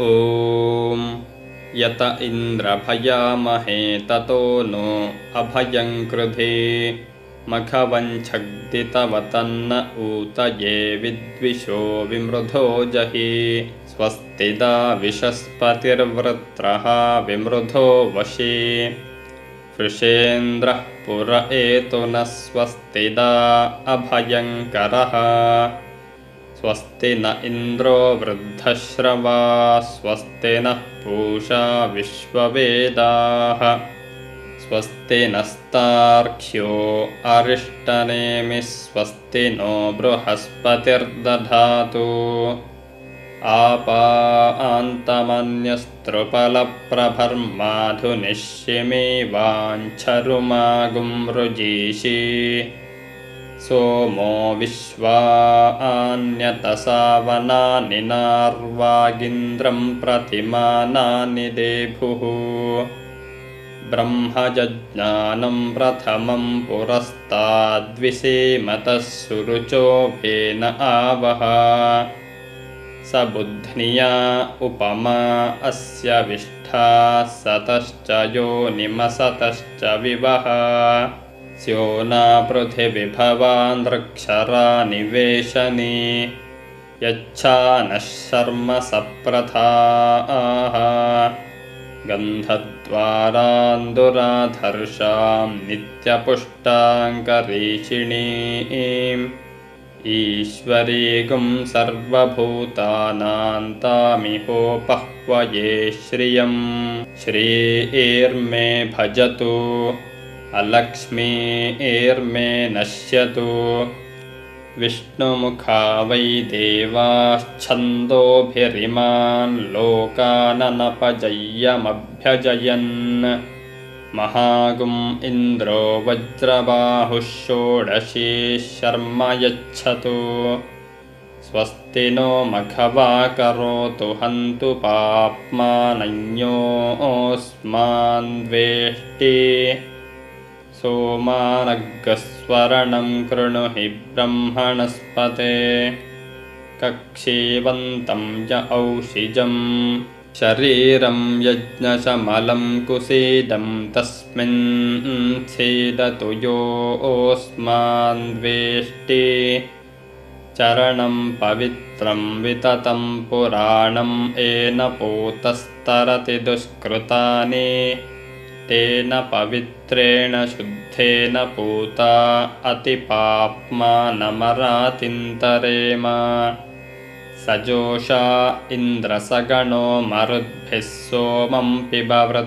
ॐ यत इन्द्रभयामहे ततो नो अभयं कृधे मघवञ्छग्दितवतन्न ऊतये विद्विषो विमृधो जहि स्वस्तिदा विशस्पतिर्वृत्रः विमृधो वशे वृषेन्द्रः पुर एतु नः स्वस्तिदा अभयङ्करः स्वस्ति न इन्द्रो वृद्धश्रवा स्वस्ति नः पूषा विश्ववेदाः स्वस्ति नस्तार्क्ष्यो अरिष्टनेमिः स्वस्ति नो बृहस्पतिर्दधातु आपान्तमन्यस्त्रुपलप्रभर्माधुनिष्यमे वाञ्छरुमागुं रुजीषि सोमो विश्वान्यतसावनानि नार्वागिन्द्रं प्रतिमानानि देभुः ब्रह्मजज्ञानं प्रथमं पुरस्ताद्विषेमतः सुरुचो भेन आवह स बुध्निया उपमा अस्य विष्ठा सतश्च योनिमसतश्च विवः स्योना पृथिविभवान् रक्षरा निवेशने यच्छा नः शर्म सप्रथाः गन्धद्वारान्दुराधर्षां नित्यपुष्टाङ्करीषिणीम् ईश्वरीगुं सर्वभूतानां तामिहोपह्वये श्रियं श्रीर्मे भजतु अलक्ष्मीर्मे नश्यतु विष्णुमुखा वै देवाश्छन्दोभिरिमान् लोकाननपजय्यमभ्यजयन् महागुं इन्द्रो वज्रबाहुः षोडशी शर्म यच्छतु स्वस्ति नो मघवा करोतु हन्तु पाप्मानन्योऽस्मान्द्वेष्टि सोमानग्गस्वरणं कृणुहि ब्रह्मणस्पते कक्षीवन्तं य औषिजम् शरीरं यज्ञशमलं कुसीदं तस्मिन् छेदतु योऽस्मान्द्वेष्टि चरणं पवित्रं विततं पुराणं येन पूतस्तरति दुष्कृतानि तेन पवित्रेण शुद्धेन पूता अतिपाप्मानमरातिन्तरेम सजोषा इन्द्रसगणो मरुद्भिः सोमं पिब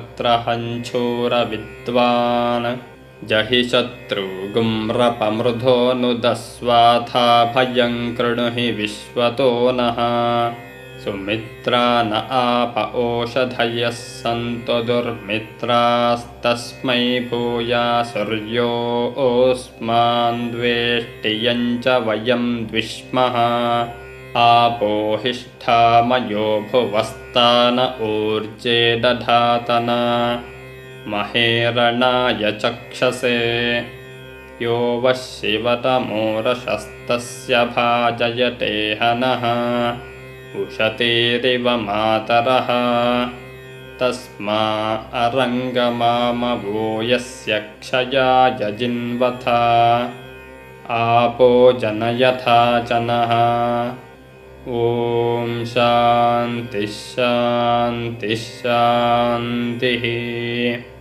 वृत्रहञ्छूरविद्वान् जहि शत्रुगुम्रपमृधो नुदस्वाथा भयं कृणुहि विश्वतो नः सुमित्रा न आप ओषधयः सन्तु दुर्मित्रास्तस्मै भूयासुर्योऽस्मान्द्वेष्टियं च वयं द्विष्मः आपोहिष्ठामयो भुवस्तान ऊर्जे दधातन महेरणाय चक्षसे यो वः शिवतमोरशस्तस्य भाजयते हनः उशतीरिव मातरः तस्मा अरङ्गमामवो यस्य क्षयाय जिन्वथ आपो जनयथा जनः ॐ शान्तिः शान्तिः शान्तिः।